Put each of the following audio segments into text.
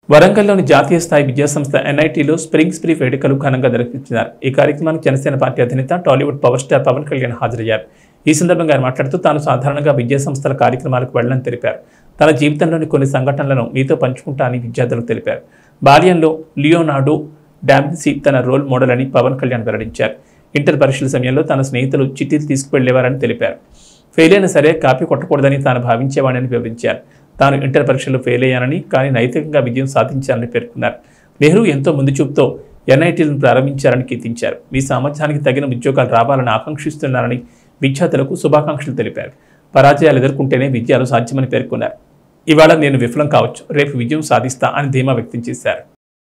వరంగల్లోని జాతీయ స్థాయి విద్యాసంస్థ NITలో స్ప్రింగ్ స్ప్రీ వేడుకలు ఘనంగా నిర్వహించారు. ఈ కార్యక్రమానికి జనసేన పార్టీ అధినేత Tollywood power star Pawan Kalyan హాజరయ్యారు. ఈ సందర్భంగా ఆయన మాట్లాడుతూ తాను సాధారణంగా విద్యాసంస్థల కార్యక్రమాలకు వెళ్లని తెలిపారు. తన జీవితంలోని కొన్ని సంఘటనలను మీతో పంచుకుంటా అని విద్యార్థులకు తెలిపారు. బాల్యంలో లియోనార్డో డావిన్సీ తన రోల్ మోడల్ అని పవన్ కళ్యాణ్ వెల్లడించారు. ఇంటర్ పరీక్షల సమయంలో తన స్నేహితులు చిట్టీలు తీసుకువెళ్లేవారని తెలిపారు. ఫెయిల్ అయినా సరే కాపీ కొట్టకూడదని తాను భావించేవాడని వివరించారు. తాను ఇంటర్ పరీక్షలు ఫెయిల్ అయ్యానని కానీ నైతికంగా విజయం సాధించాలని పేర్కొన్నారు. నెహ్రూ ఎంతో ముందు చూపుతో NITలను ప్రారంభించారని కీర్తించారు. మీ సామర్థ్యానికి తగిన ఉద్యోగాలు రావాలని ఆకాంక్షిస్తున్నారని విద్యార్థులకు శుభాకాంక్షలు తెలిపారు. పరాజయాలు ఎదుర్కొంటేనే విజయాలు సాధ్యమని పేర్కొన్నారు. ఇవాళ నేను విఫలం కావచ్చు, రేపు విజయం సాధిస్తా అని ధీమా వ్యక్తం చేశారు.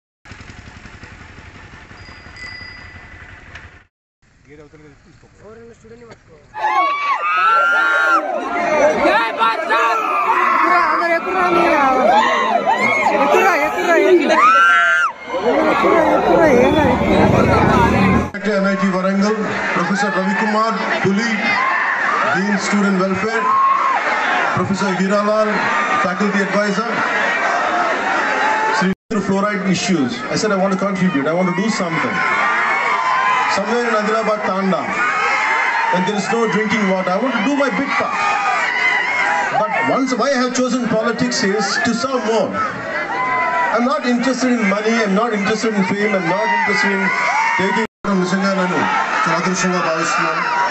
NIT Varangal, Professor Ravi Kumar, Puli, Dean Student Welfare, Professor Hiralal, Faculty Advisor. Fluoride issues. I said I want to contribute. I want to do something. Somewhere in Hyderabad, Tanda, when there is no drinking water, I want to do my big part. But why I have chosen politics is to serve more. I'm not interested in money, I'm not interested in fame, I'm not interested in taking from Nisanga Nanu.